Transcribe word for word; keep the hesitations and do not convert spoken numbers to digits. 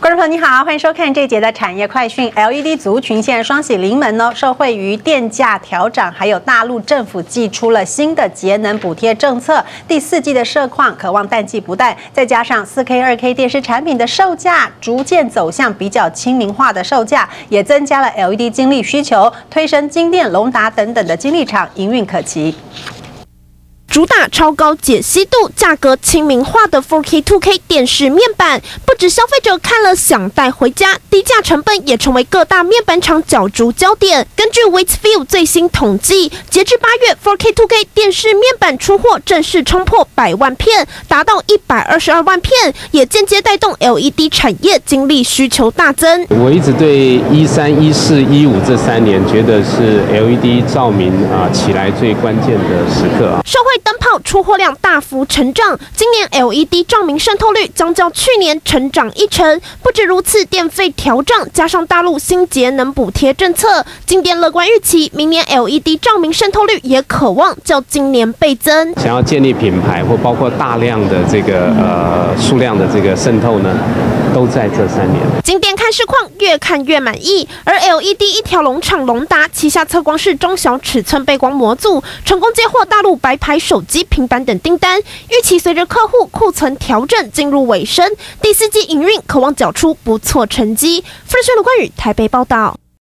观众朋友你好，欢迎收看这一节的产业快讯。L E D 族群现在双喜临门呢，受惠于电价调涨，还有大陆政府祭出了新的节能补贴政策，第四季的市况可望淡季不淡。再加上 四 K、二 K 电视产品的售价逐渐走向比较亲民化的售价，也增加了 L E D 精力需求，推升金电、隆达等等的精力厂营运可期。 主打超高解析度、价格亲民化的 四 K、二 K 电视面板，不止消费者看了想带回家，低价成本也成为各大面板厂角逐焦点。根据 Waitzview 最新统计，截至八月 ，四 K、二 K 电视面板出货正式冲破百万片，达到一百二十二万片，也间接带动 L E D 产业精力需求大增。 我一直对一三、一四、一五这三年觉得是 L E D 照明啊起来最关键的时刻啊。 社会 灯泡出货量大幅成长，今年 L E D 照明渗透率将较去年成长一成。不止如此，电费调涨加上大陆新节能补贴政策，金电乐观预期，明年 L E D 照明渗透率也可望较今年倍增。 想要建立品牌或包括大量的这个呃数量的这个渗透呢，都在这三年。 金电看市况越看越满意，而 L E D 一条龙厂隆达旗下测光式中小尺寸背光模组成功接获大陆白牌手机、平板等订单，预期随着客户库存调整进入尾声，第四季营运可望缴出不错成绩。富士轩卢冠宇台北报道。